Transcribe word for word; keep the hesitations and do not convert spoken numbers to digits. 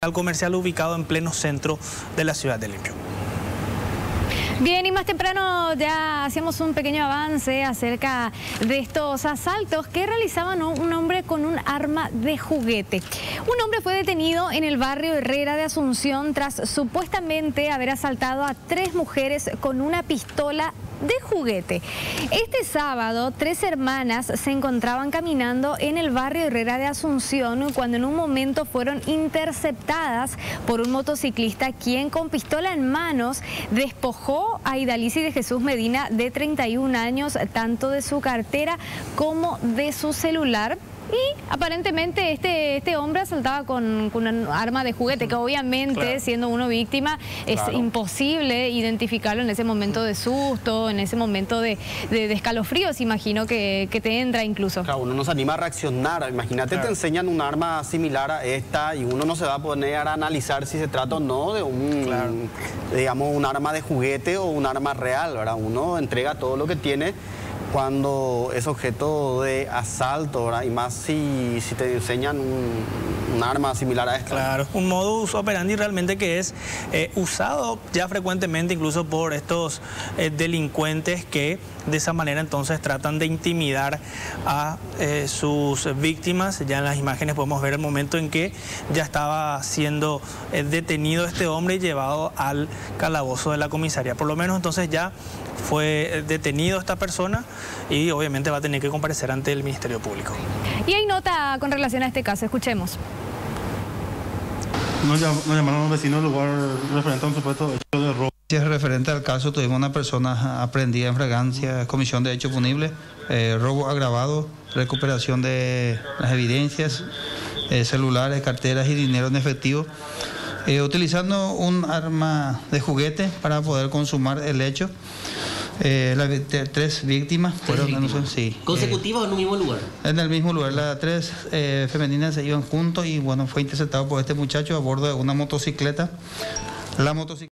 comercial ubicado en pleno centro de la ciudad de Limpio. Bien, y más temprano ya hacíamos un pequeño avance acerca de estos asaltos que realizaban un hombre con un arma de juguete. Un hombre fue detenido en el barrio Herrera de Asunción tras supuestamente haber asaltado a tres mujeres con una pistola de juguete. Este sábado, tres hermanas se encontraban caminando en el barrio Herrera de Asunción cuando en un momento fueron interceptadas por un motociclista quien con pistola en manos despojó a Idalicy de Jesús Medina de treinta y un años tanto de su cartera como de su celular. Y aparentemente este, este hombre asaltaba con, con un arma de juguete, que obviamente, claro, siendo uno víctima, es claro. imposible identificarlo en ese momento de susto, en ese momento de, de, de escalofríos, imagino que, que te entra incluso. Claro, uno no se anima a reaccionar. Imagínate, claro, te enseñan un arma similar a esta y uno no se va a poner a analizar si se trata o no de un, claro. digamos, un arma de juguete o un arma real, ¿verdad? Uno entrega todo lo que tiene cuando es objeto de asalto, ¿verdad? Y más si, si te enseñan un, un arma similar a esta. Claro, un modus operandi realmente que es eh, usado ya frecuentemente incluso por estos eh, delincuentes que de esa manera entonces tratan de intimidar a eh, sus víctimas. Ya en las imágenes podemos ver el momento en que ya estaba siendo eh, detenido este hombre y llevado al calabozo de la comisaría. Por lo menos entonces ya fue detenido esta persona y obviamente va a tener que comparecer ante el Ministerio Público. Y hay nota con relación a este caso, escuchemos. Nos llamaron los vecinos del lugar referente a un supuesto hecho de robo. Referente al caso, tuvimos una persona aprehendida en fragancia, comisión de hecho punible, eh, robo agravado, recuperación de las evidencias, eh, celulares, carteras y dinero en efectivo, eh, utilizando un arma de juguete para poder consumar el hecho. Eh, las tres víctimas fueron ¿Tres víctimas? Sí, ¿consecutivas eh, o en un mismo lugar? En el mismo lugar. Las tres eh, femeninas se iban juntos y bueno, fue interceptado por este muchacho a bordo de una motocicleta. La motocicleta